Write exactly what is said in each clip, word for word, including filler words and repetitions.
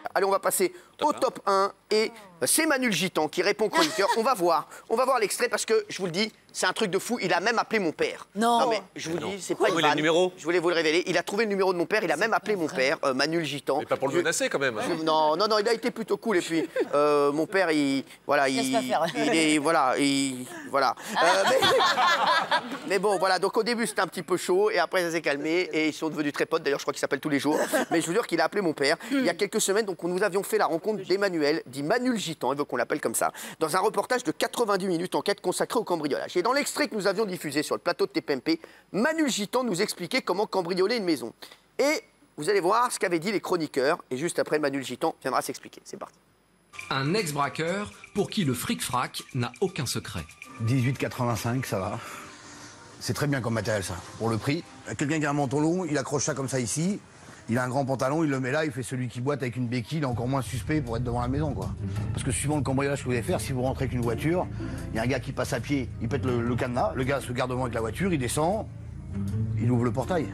Allez, on va passer top au top un. Et c'est Manu le Gitan qui répond chroniqueur. On va voir. On va voir l'extrait parce que, je vous le dis, c'est un truc de fou. Il a même appelé mon père. Non. Non, mais je vous Mais dis, c'est pas une le vanne. numéro Je voulais vous le révéler. Il a trouvé le numéro de mon père. Il a même appelé mon père, euh, Manu le Gitan. Mais pas pour le menacer quand même. Je- Non, non, non, il a été plutôt cool. Et puis, euh, mon père, il, voilà, il, Laisse pas faire. il est, voilà, il, voilà. Euh, mais, mais bon, voilà. Donc au début, c'était un petit peu chaud, et après, ça s'est calmé, et ils sont devenus très potes. D'ailleurs, je crois qu'ils s'appellent tous les jours. Mais je vous jure qu'il a appelé mon père il y a quelques semaines. Donc nous avions fait la rencontre d'Emmanuel, dit Manu le Gitan, il veut qu'on l'appelle comme ça, dans un reportage de quatre-vingt-dix minutes enquête consacrée au cambriolage. Et dans l'extrait que nous avions diffusé sur le plateau de T P M P, Manu le Gitan nous expliquait comment cambrioler une maison. Et vous allez voir ce qu'avaient dit les chroniqueurs, et juste après, Manu le Gitan viendra s'expliquer. C'est parti. Un ex-braqueur pour qui le fric-frac n'a aucun secret. dix-huit quatre-vingt-cinq, ça va. C'est très bien comme matériel, ça. Pour le prix, quelqu'un qui a un menton long, il accroche ça comme ça ici. Il a un grand pantalon, il le met là, il fait celui qui boite avec une béquille, il est encore moins suspect pour être devant la maison, quoi. Parce que suivant le cambriolage que vous allez faire, si vous rentrez avec une voiture, il y a un gars qui passe à pied, il pète le, le cadenas, le gars se garde devant avec la voiture, il descend, il ouvre le portail.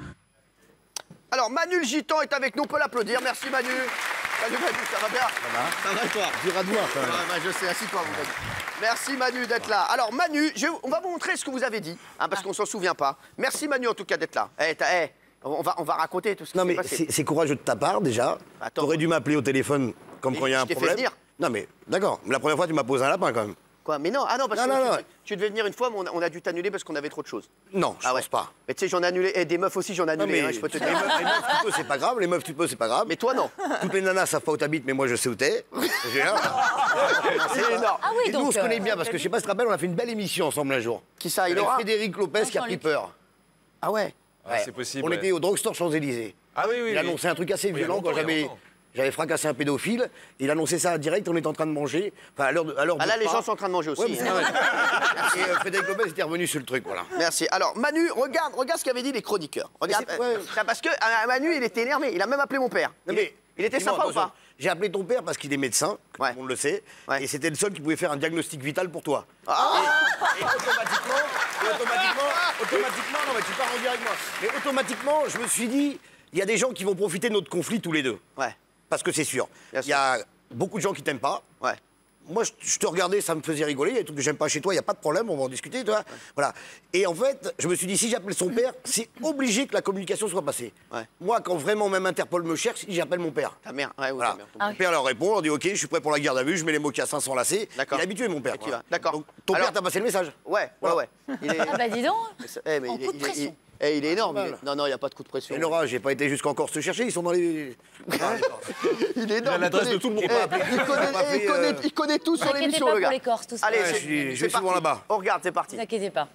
Alors, Manu le Gitan est avec nous, on peut l'applaudir. Merci Manu. Salut Manu, ça va bien? Ça va? Ça va et toi? Dur à voir, quand même. Ouais, bah, je sais, assis-toi, mon Manu. Merci Manu d'être là. Alors Manu, je- on va vous montrer ce que vous avez dit, hein, parce qu'on s'en souvient pas. Merci Manu en tout cas d'être là. Eh, t'as- eh, on, va, on va raconter tout ce qui Non s'est mais passé. c'est c'est courageux de ta part déjà. Attends. T'aurais dû m'appeler au téléphone comme Et quand il y a je un t'ai fait problème. venir. Non mais d'accord. La première fois tu m'as posé un lapin quand même. Quoi? Mais non, ah non, parce Non, que non, tu, non. tu devais venir une fois, mais on a, on a dû t'annuler parce qu'on avait trop de choses. Non, je Ah ouais. pense pas. Mais tu sais, j'en ai annulé, et des meufs aussi, j'en ai Non, annulé, mais hein, je peux te les dire. meufs, les meufs, tu peux, c'est pas grave. Les meufs, tu peux, c'est pas grave. Mais toi, non. Toutes les nanas savent pas où t'habites, mais moi je sais où t'es. J'ai un. C'est énorme. Ah oui, Et nous, donc. on se connaît euh, bien parce que je sais pas si tu te rappelles, on a fait une belle émission ensemble un jour. Qui ça, il Avec aura? Frédéric Lopez qui a pris Jean-Luc. peur. Ah ouais. Ah, c'est possible. On ouais. était au drugstore Champs-Élysées. Ah oui, oui. Il oui. annonçait un truc assez Oui, il y a violent longtemps, quand il y a j'avais. longtemps. J'avais fracassé un pédophile. Il annonçait ça direct, on était en train de manger. Enfin, à l'heure de. à l'heure Ah de là, les repas. gens sont en train de manger aussi. Ouais, mais c'est hein. vrai. Et euh, Frédéric Lopez était revenu sur le truc, voilà. Merci. Alors, Manu, regarde, regarde ce qu'avaient dit les chroniqueurs. Regarde, Mais c'est- ouais. euh, parce que euh, Manu, il était énervé. Il a même appelé mon père. Non, il, mais, il était dis-moi, sympa ou attention, pas? J'ai appelé ton père parce qu'il est médecin, comme Ouais. tout le monde le sait, Ouais. et c'était le seul qui pouvait faire un diagnostic vital pour toi. Ah. Et, et automatiquement, et automatiquement, automatiquement, non mais tu pars en direct avec moi. Mais automatiquement, je me suis dit, il y a des gens qui vont profiter de notre conflit tous les deux. Ouais, Parce que c'est sûr. Bien Il y a beaucoup de gens qui t'aiment pas. ouais. Moi, je, je te regardais, ça me faisait rigoler. Il y a des trucs que j'aime pas chez toi, il n'y a pas de problème, on va en discuter, tu vois. Voilà. Et en fait, je me suis dit, si j'appelle son père, c'est obligé que la communication soit passée. Ouais. Moi, quand vraiment même Interpol me cherche, j'appelle mon père. Ta mère, ouais, ou Voilà. ta mère. ton Ah Mon oui. père leur répond, on dit ok, je suis prêt pour la garde à vue, je mets les mocassins sans lacets. D'accord. Il est habitué, mon père. Et tu voilà. vas, d'accord. Donc, ton Alors- père t'a passé le message. Ouais, ouais, Voilà. ouais. Il est, Ah bah dis donc. eh, mais En il est, coup de il est- pression. il- eh, il est énorme. Pas il est- mal. Non, non, il n'y a pas de coup de pression. Et Laura, j'ai pas été jusqu'en Corse te chercher, ils sont dans les. Ah, d'accord. Il est énorme. l'adresse connaît- de tout le monde. Eh, il, connaît, On m'a eh, il fait, connaît- euh, il connaît tout sur T'inquiétez l'émission, pas le pour gars. les Corses, tout ça. Allez, Ouais, c'est- je suis- je c'est vais souvent parti. là-bas. On regarde, c'est Ne parti. vous inquiétez pas.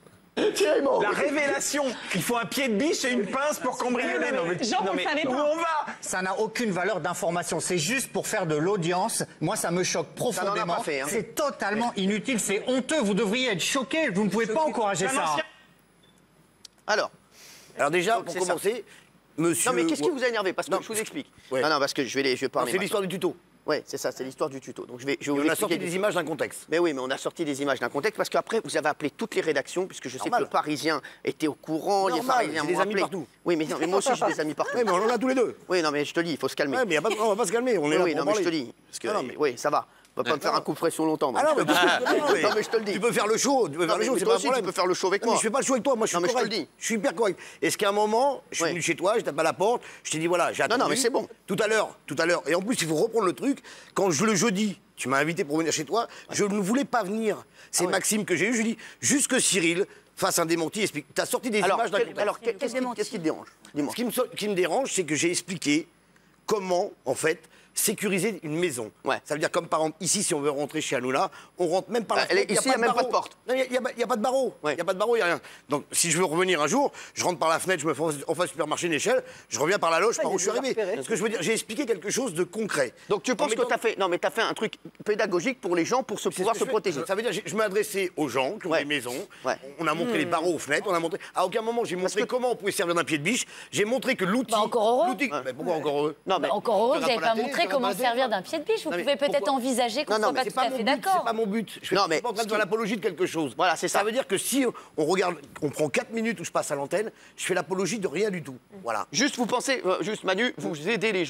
La révélation. Il faut un pied de biche et une pince pour cambrioler. Non, mais, Jean, non, vous mais savez où pas. on va? Ça n'a aucune valeur d'information, c'est juste pour faire de l'audience. Moi, ça me choque n'en a profondément. pas fait, hein. C'est totalement inutile, c'est honteux. Vous devriez être choqués. Vous ne pouvez pas encourager Un ça. ancien- Alors, Alors déjà, Donc, pour c'est ça. commencer, monsieur. non, mais qu'est-ce qui vous a énervé? Parce que Non, je vous explique. ouais. Non, non, parce que je vais, les, je vais Non, parler. c'est l'histoire du tuto. Oui, c'est ça, c'est l'histoire du tuto. Donc je vais, je vais Et vous on a sorti expliquer. des images d'un contexte. Mais oui, mais on a sorti des images d'un contexte parce qu'après, vous avez appelé toutes les rédactions, puisque je sais Normal. que le Parisien était au courant, les Normal, Parisiens j'ai des m'ont amis appelé. partout. Oui, mais, non, mais moi aussi j'ai des amis partout. Ouais, mais on en a tous les deux. Oui, non, mais je te dis, il faut se calmer. Ouais, mais y a pas de- on va pas se calmer, on est oui, là oui, pour non, mais je parler. te dis. Parce que, Ah non, mais- oui, ça va. On va pas me faire un coup de pression longtemps. Ah non, mais, donc je te le dis. non, mais- Non, mais je te le dis. Tu peux faire le show, tu peux Non, faire le mais show, toi c'est pas un aussi, tu problème. peux faire le show avec Non, moi. mais je fais pas le show avec toi, moi je suis Non, mais je te correct. le dis. Je suis hyper correct. Est-ce qu'à un moment, je suis Ouais. venu chez toi, je tape à la porte, je t'ai dit voilà, j'ai Non, attendu. non, mais c'est bon. Tout à l'heure, tout à l'heure. Et en plus, il faut reprendre le truc. Quand je le jeudi, tu m'as invité pour venir chez toi, je ne voulais pas venir. C'est Ah ouais. Maxime que j'ai eu, je lui dis juste que Cyril fasse un démenti, explique. T'as sorti des Alors, images d'un quel- contexte. alors, qu'est- qu'est-ce qui qu'est-ce qui te dérange? Dis-moi. Ce qui me, so- qui me dérange, c'est que j'ai expliqué comment, en fait, sécuriser une maison. Ouais. Ça veut dire comme par exemple, ici, si on veut rentrer chez Hanouna, on rentre même par la Ah, elle est- fenêtre. ici, il y a de même pas de barreau. porte. Non, il n'y a, il y a pas de barreau. Il Ouais. n'y a pas de barreau, il n'y a rien. Donc, si je veux revenir un jour, je rentre par la fenêtre, je me fais en face du supermarché une échelle, je reviens par la loge, par où je suis arrivé. Ce que je veux dire, j'ai expliqué quelque chose de concret. Donc tu En penses que mettant- tu as fait. Non, mais tu as fait un truc pédagogique pour les gens pour se C'est pouvoir ce se que je fais. protéger. Ça veut dire, j'ai- je m'adressais aux gens qui ont Ouais. des maisons. Ouais. On a montré les barreaux aux fenêtres. On a montré. À aucun moment, j'ai montré que- comment on pouvait servir d'un pied de biche. J'ai montré que l'outil. Bah, encore heureux. l'outil- Mais pourquoi encore heureux Non, mais. Bah, encore heureux, tu vous n'avez regardes pas pas la montré télé, tu comment regardes pas la servir télé. d'un pied de biche. Vous Non, mais pouvez peut-être pourquoi envisager qu'on Non, ne non, soit mais pas C'est tout pas à mon fait but. C'est d'accord. pas mon but. Je Non, suis mais pas en train de ce faire qui- l'apologie de quelque chose. Voilà, c'est ça. Ça veut dire que si on regarde, on prend quatre minutes où je passe à l'antenne, je fais l'apologie de rien du tout. Voilà. Juste, vous pensez, euh, juste Manu, vous aidez les gens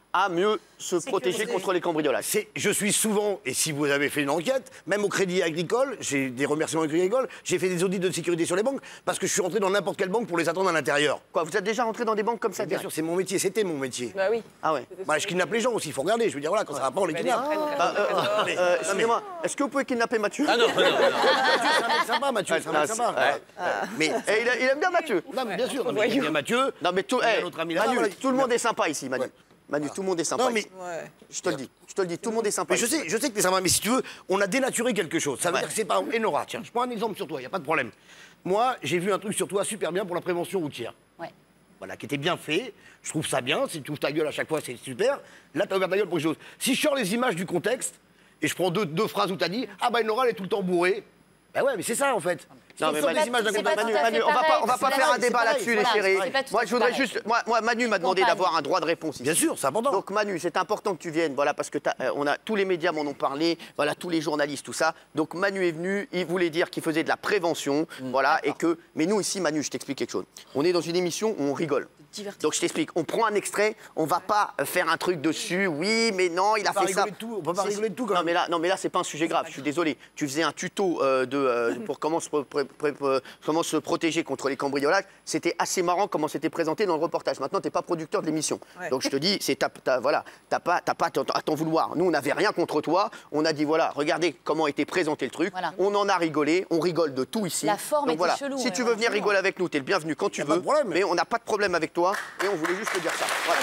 à mieux se protéger contre les cambriolages. C'est- Je suis souvent, et si vous avez fait une enquête, même au Crédit Agricole, j'ai des remerciements au Crédit Agricole, j'ai fait des audits de sécurité sur les banques parce que je suis rentré dans n'importe quelle banque pour les attendre à l'intérieur. Quoi, vous êtes déjà rentré dans des banques comme ça? Bien sûr, c'est mon métier, c'était mon métier. Bah oui. Ah ouais. Bah, je kidnappe les gens aussi, il faut regarder. Je veux dire, voilà, quand ça va pas, on les kidnappe. Bah, euh, euh, euh, excusez-moi, est-ce que vous pouvez kidnapper Mathieu? Ah non, non, non. Mathieu, c'est un mec sympa, Mathieu, c'est un Ah, mec sympa. ouais. voilà. Mais, Et il, il aime bien Mathieu. non, mais bien sûr, non, mais il y a bien Mathieu. Non mais tout, il y a eh, notre ami là-bas, Manu, voilà. tout le monde est sympa ici, Manu. Ouais. Manu, tout le monde est sympa. Non, mais- ici. Ouais. Je te le dis, je te le dis, tout le monde est sympa. Mais je ici. sais, je sais que t'es sympa, mais si tu veux, on a dénaturé quelque chose. Ça veut Ouais. dire que c'est pas. Et Nora, tiens, je prends un exemple sur toi, il n'y a pas de problème. Moi, j'ai vu un truc sur toi super bien pour la prévention routière. Ouais. Voilà, qui était bien fait. Je trouve ça bien. Si tu ouvres ta gueule à chaque fois, c'est super. Là, t'as ouvert ta gueule pour quelque chose. Si je sors les images du contexte et je prends deux, deux phrases où t'as dit ah bah Nora, elle est tout le temps bourrée. Bah ouais, mais c'est ça en fait. Non, Si mais on sort Manu, des images d'un c'est contexte. pas Manu, tout à Manu, fait on va pas, on va pareil, pas c'est faire un pareil, débat c'est là-dessus, les pareil, chéris. c'est pas tout à Moi, fait je voudrais pareil. juste, moi, moi, Manu m'a demandé Campagne. d'avoir un droit de réponse ici. Bien sûr, c'est important. Donc Manu, c'est important que tu viennes, voilà, parce que t'as, euh, on a tous les médias m'en ont parlé, voilà, tous les journalistes, tout ça. Donc Manu est venu, il voulait dire qu'il faisait de la prévention, voilà, et que. Mais nous ici, Manu, je t'explique quelque chose. On est dans une émission où on rigole. Donc je t'explique, on prend un extrait, on va pas faire un truc dessus, oui, mais non, il a peut pas fait ça. rigoler de tout, on peut pas Si, rigoler de tout, quand non, même. mais là, non, mais là, c'est pas un sujet grave, je suis désolé. Tu faisais un tuto euh, de, euh, pour comment se, pré- pré- pré- comment se protéger contre les cambriolages. C'était assez marrant comment c'était présenté dans le reportage. Maintenant, t'es pas producteur de l'émission. Ouais. Donc je te dis, c'est t'as- t'as- voilà, t'as pas, t'as pas à t'en vouloir. Nous, on n'avait rien contre toi. On a dit, voilà, regardez comment était présenté le truc. Voilà. On en a rigolé, on rigole de tout ici. La forme Donc était voilà, chelou, si ouais, tu veux ouais, venir absolument. rigoler avec nous, t'es le bienvenu quand tu Y a pas veux. de problème. Mais on n'a pas de problème avec toi et on voulait juste te dire ça. Voilà.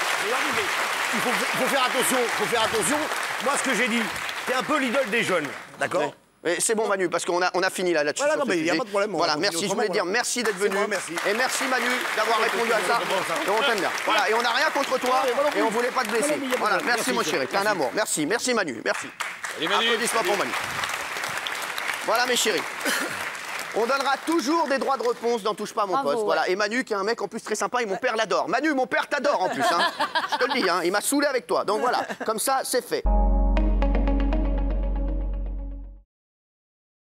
Il faut, faut faire attention, faut faire attention. Moi, ce que j'ai dit, t'es un peu l'idole des jeunes, d'accord? Ouais. Mais c'est bon Manu, parce qu'on a, on a fini là, là-dessus. Voilà, sur non, ce mais y a sujet. pas de problème, on Voilà, va merci, continuer je voulais autrement, dire voilà. merci d'être C'est venu. moi, merci. Et merci Manu d'avoir Ouais, répondu à c'est ça. bon, ça. Et on t'aime bien. Voilà, et on n'a rien contre toi Ouais, voilà, et on oui. voulait pas te blesser. Voilà, mais y a pas de Voilà, problème. merci mon Merci, chéri, t'es un merci. amour. Merci, merci Manu, merci. Allez, Manu. Applaudissements pour Manu. Voilà mes chéris. On donnera toujours des droits de réponse dans Touche pas à mon Bravo, poste. ouais. Voilà. Et Manu, qui est un mec en plus très sympa, et mon père l'adore. Manu, mon père t'adore en plus. Hein. Je te le dis, hein, il m'a saoulé avec toi. Donc voilà, comme ça, c'est fait.